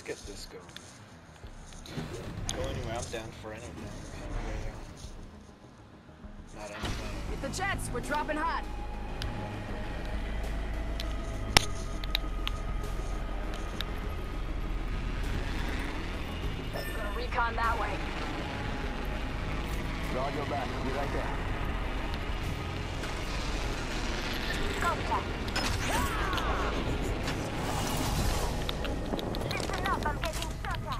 get this going. Well, anyway, I'm down for anything. Anyway, not anything. Hit the jets! We're dropping hot! Gonna recon that way. Guard your back. Be right there. Contact. Listen up, I'm getting shot at.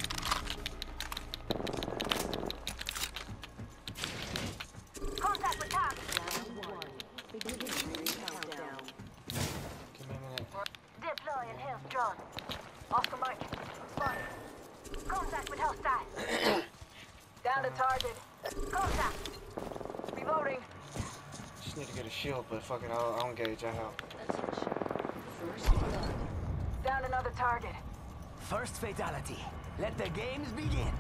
Contact with target. Give me a minute. Deploying health drone. Oscar Mike. Spotted. Contact with hostile. Down to target. Contact. Reloading. Just need to get a shield, but fuck it, I'll engage. I help. Down another target. First fatality. Let the games begin.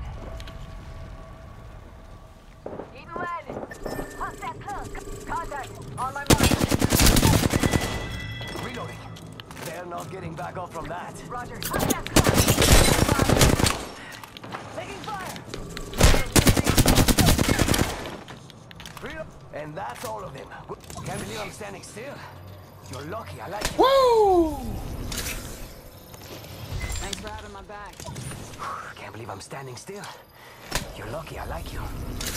Eaton lead. Hostile close. Contact. On my mark. Reloading. They're not getting back up from that. Roger. Hostile close. Taking fire! Reload. And that's all of them. Can't believe I'm standing still. You're lucky, I like you. Woo! Thanks for having my back. Can't believe I'm standing still. You're lucky, I like you.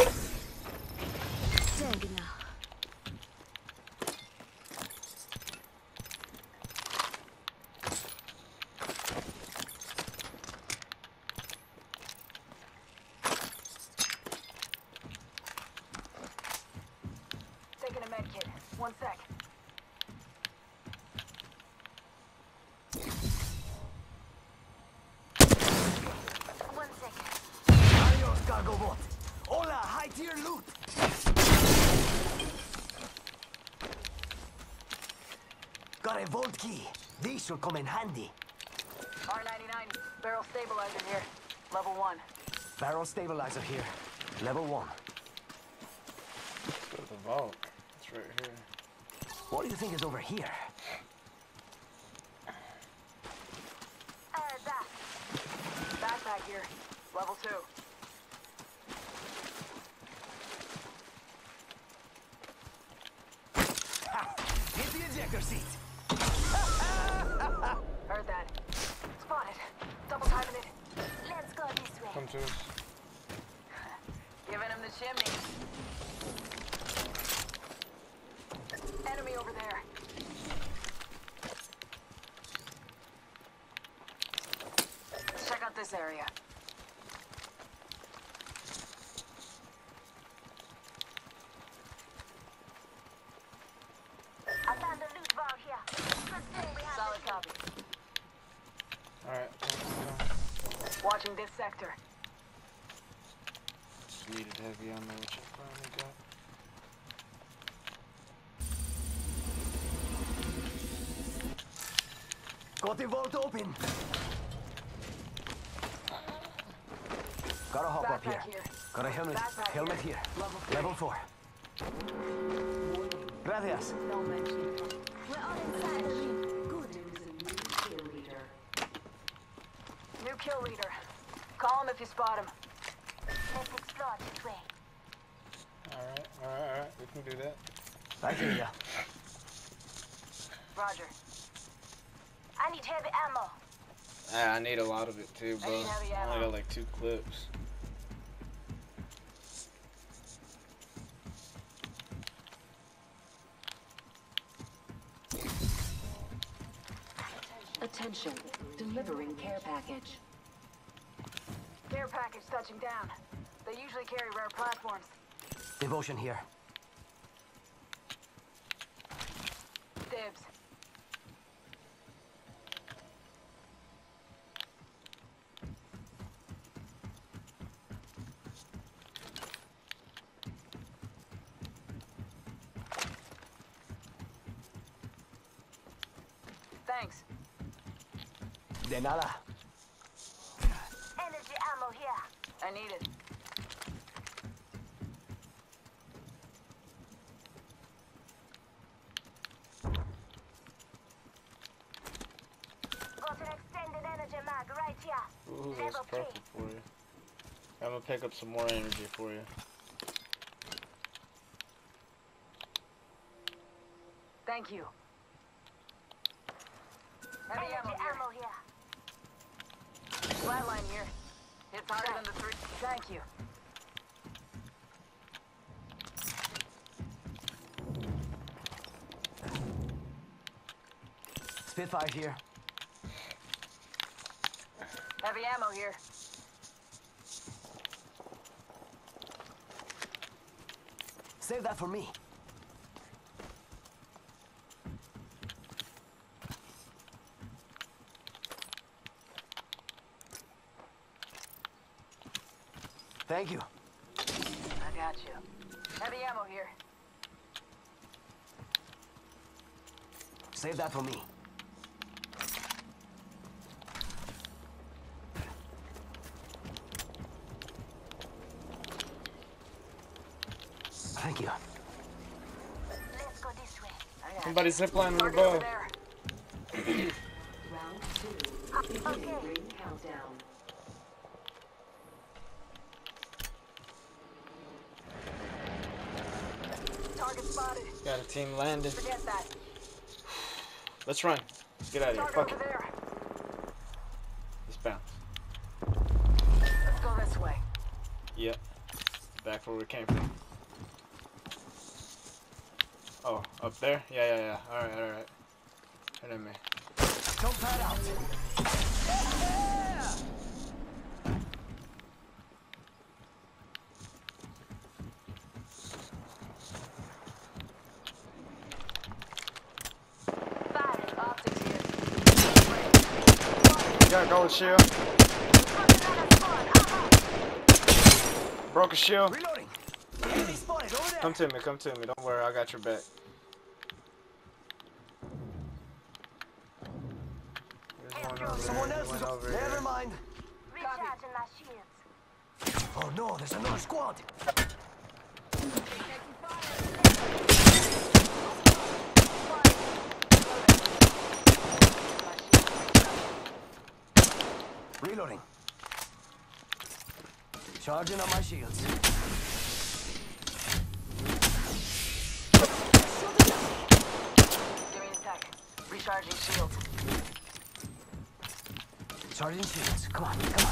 Taking a med kit. 1 sec. One second. Adios, cargo bot. Hola, high tier loot. Got a vault key. These should come in handy. R99. Barrel stabilizer here. Level 1. Barrel stabilizer here. Level 1. Let's go to the vault. It's right here. What do you think is over here? That. Backpack here. Level 2. Ha! Hit the ejector seat. Heard that. Spotted. Double timing it. Let's go this way. Come to us. Giving him the chimney. Enemy over there. Let's check out this area. I found a loot vault here. Good thing we have Solid this. copy. Alright, let's Watching this sector. go. Just needed heavy ammo, which I finally got. Got the vault open. Got a hop up Backpack here. here. Got a helmet. Backpack Helmet here. here. Level 3. Level 4. Gracias. No mention. We're all inside the ring. Good. New kill leader. Call him if you spot him. Let's explore this way. Alright. We can do that. I hear ya. Roger. I need heavy ammo. I need a lot of it too, I bro. need heavy I only ammo. got like 2 clips. Attention, delivering care package. Care package touching down. They usually carry rare platforms. Devotion here. Dibs. Thanks. De nada. Energy ammo here. I need it. Got an extended energy mag right here. Ooh, that's perfect for you. I'm gonna pick up some more energy for you. Thank you. Heavy ammo here. Flatline here. Hits harder than the 3. Thank you. Spitfire here. Heavy ammo here. Save that for me. Thank you. I got you. Heavy ammo here. Save that for me. Thank you. Let's go this way. I got Somebody's ziplining Target over above. there. Round 2. Beginning ring countdown. Target spotted. Got a team landed. Forget that. Let's run. Let's get out of here. Target Fuck over it. there. Let's bounce. Let's go this way. Yep. Back where we came from. Oh, up there? Yeah. Alright. Turn at me. Jump pad out. Fire. Optics here. You got a gold shield. Broke a shield. Reloading. Enemy spotted over there. Come to me. Don't worry, I got your back. There's one over Someone there. else is One over Never here. mind. Recharging my shields. Oh no, there's another squad. Reloading. Charging on my shields. Give me a sec. Recharging shields. Charging shields. Come on. This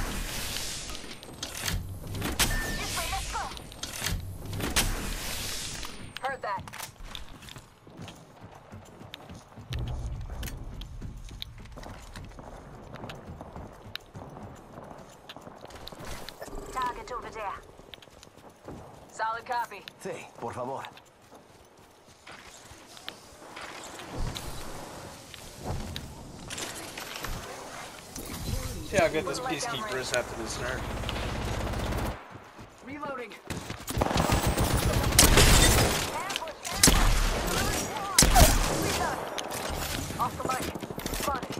way, let's go. Heard that. Target over there. Solid copy. Sí, por favor. See how good this peacekeeper is after this nerf. Reloading. Off the mic. Spotted.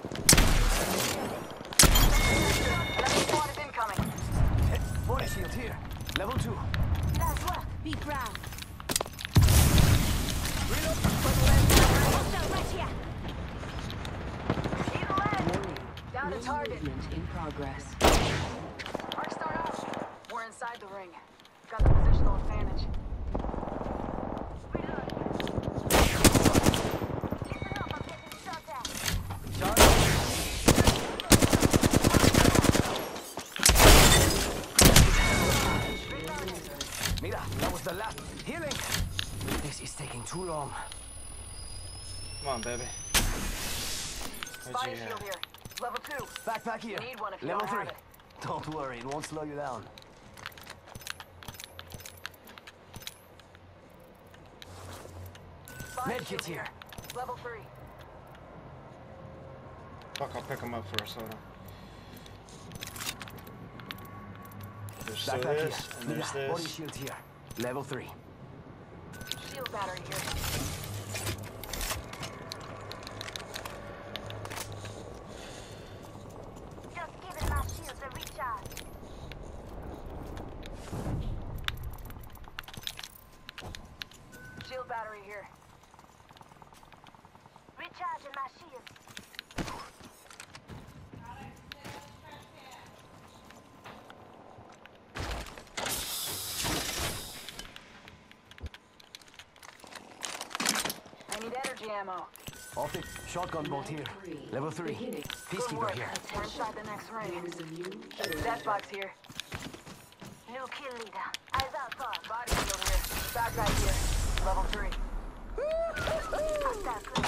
Another squad is incoming. Body shield here. Level 2. Nice work. Be proud. Hostile right here. Either way. Warning. Down to Ring target. movement in progress. Arc start out. We're inside the ring. Got the positional advantage. Listen up, I'm getting shot at. Mira, that was the last. Healing. This is taking too long. Come on, baby. What'd Body you shield have? here. Level 2. Backpack here. You need one if you Level don't 3. have it. Don't worry, it won't slow you down. Body Med shield kit here. Level 3. Fuck, I'll pick him up first. Hold on. There's still Backpack here. this, and there's Mira, body this. shield here. Level 3. Shield battery here. Just giving my shields a recharge. Shield battery here. Recharging my shields. energy ammo. Off it. Shotgun bolt here. Level 3. Beginning. Peacekeeper Good work. here. We're inside the next ring. There is a new kill. Death box here. New kill leader. Eyes out far. Body shield here. Bad guy here. Level 3. Hostile clear.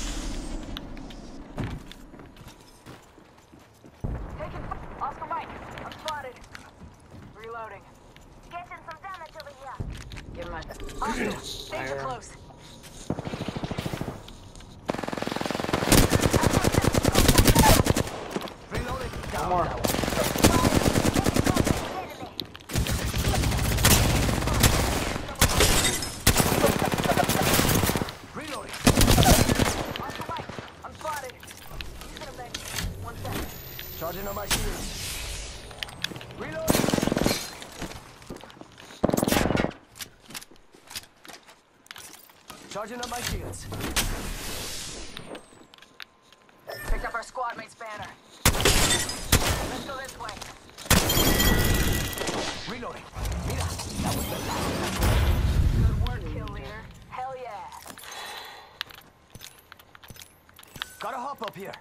Taking Oscar Mike. I'm spotted. Reloading. Getting some damage over here. Give him a Oscar. Danger close. Reloading. One more. Enemy. Reloading. Oscar Mike. I'm spotted. Using a med. 1 sec. Charging on my shields. Reloading. Charging on my shields. Picked up our squad mate's banner. Let's go this way. Reloading. Mira, that was the last. Good work, kill leader. Hell yeah. Gotta hop up here.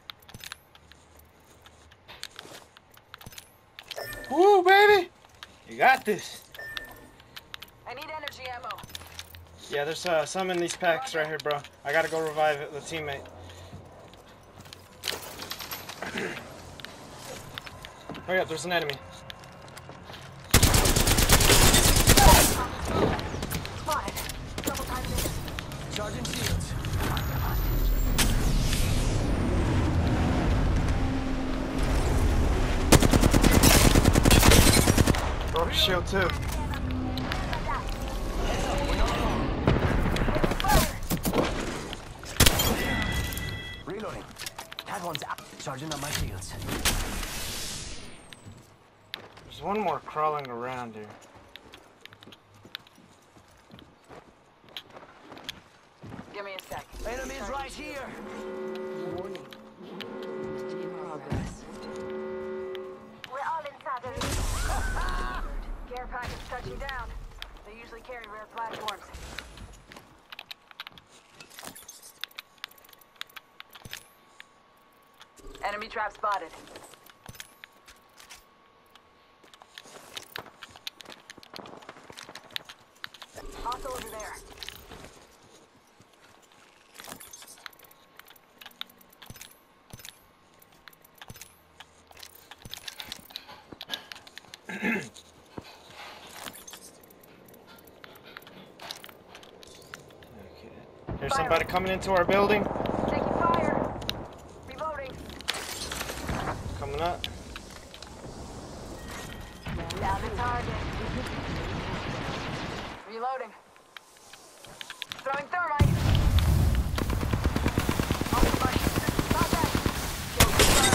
Woo, baby! You got this. I need energy ammo. Yeah, there's some in these packs right here, bro. I gotta go revive the teammate. Hurry up, there's an enemy. Spotted. Double time this. Charging shields. Broke shield too. Reloading. That one's out. Charging on my shields. There's one more crawling around here. Give me a sec. Enemies right here. Warning. In progress. We're all inside the ring. Care package touching down. They usually carry rare platforms. Enemy trap spotted. Hostile over there. There's somebody coming into our building. Taking fire. Reloading. Coming up. Down the target. Reloading. Throwing thermite. On the bike. Not that. Kill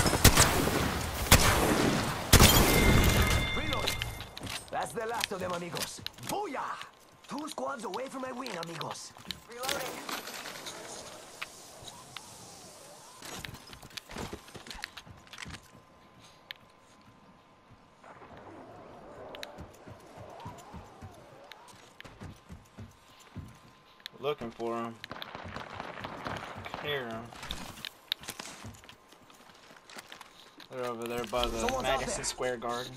confirmed. Reloading. That's the last of them, amigos. Booyah! 2 squads away from my win, amigos. Reloading. Looking for him. Hear him. They're over there by the Someone's out Madison there. Square Garden.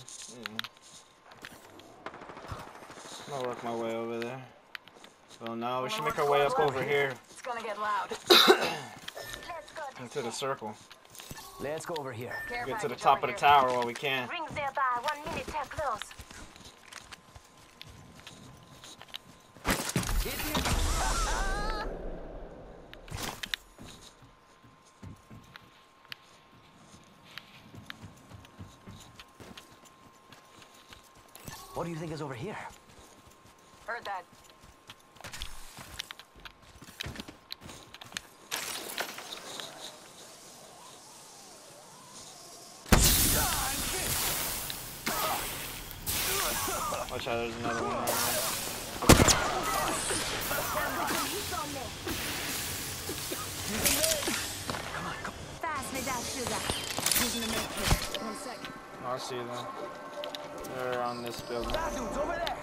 I'm gonna work my way over there. Well, no, we should make our way up over here It's gonna get loud. Let's go. into the circle. Let's go over here. Care Get to the package top over of the here. tower while we can. Rings nearby. 1 minute till close. What do you think is over here? Heard that. Watch out, there's another one right Fast with that sugar. there. I see them. They're on this building. That dude's over there.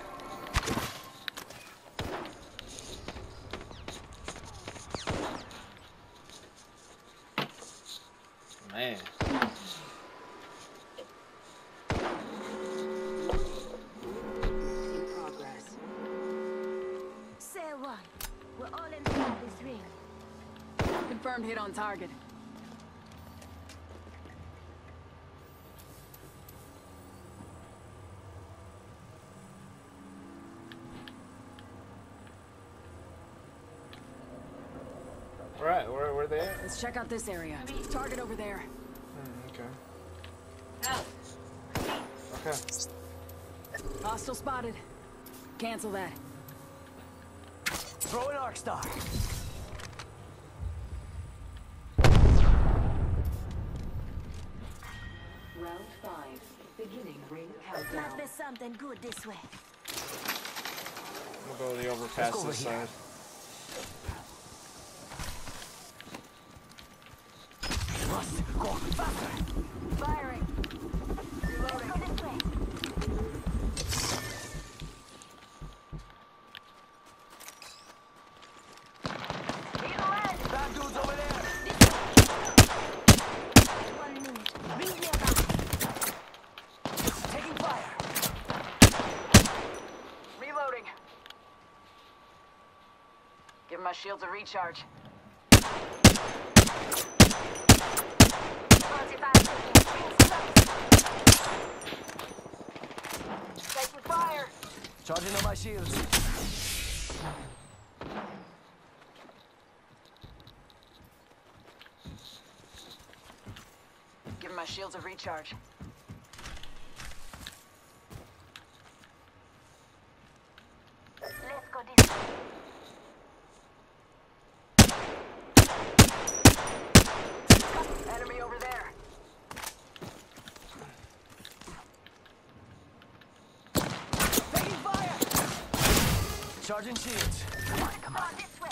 Confirmed hit on target. Right, where they at? Let's check out this area. Target over there. Okay. Okay. Hostile spotted. Cancel that. Throw an arc star. Round 5. Beginning ring Must countdown. be something good this way. We'll go the overpass over this here. side. Rust, go faster. Firing. Let's go this way. Need a leg. Bad dudes over there. 1 minute. Ring nearby. Taking fire. Reloading. Give my shields a recharge. 45 seconds. Rings close. Taking fire. Charging on my shields. Give my shields a recharge. Let's go this way. Enemy over there. Taking fire. Charging shields. Come on, come on. Go this way.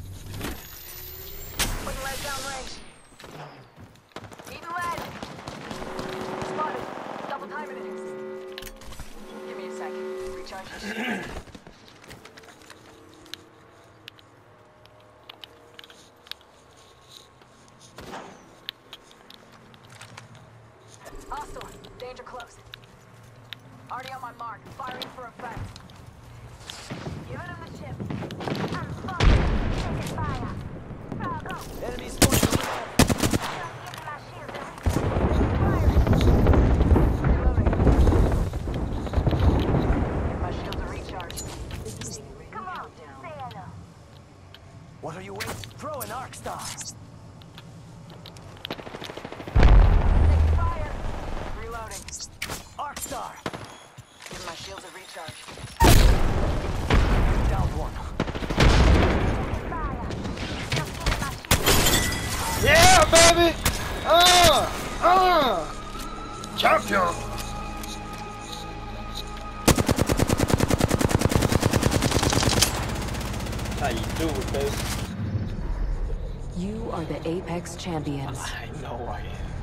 Putting lead down range. Eating lead. Spotted. Double timing it. Give me a sec. Recharge your shields. Hostile. Danger close. Already on my mark. Firing for effect. Giving him the chip. I'm falling. Taking fire. Go. Enemy spotted over there. Just giving my shield a recharge. Reloading. Give my shields a recharge. Beginning ring Come on. countdown. Say hello. What are you waiting? Throw an arc star. Taking fire. Reloading. Arc star. Give my shields a recharge. Down one. Taking fire. Just giving my shield. Yeah, baby! Champion! How you do with this? You are the Apex champions. I know I am.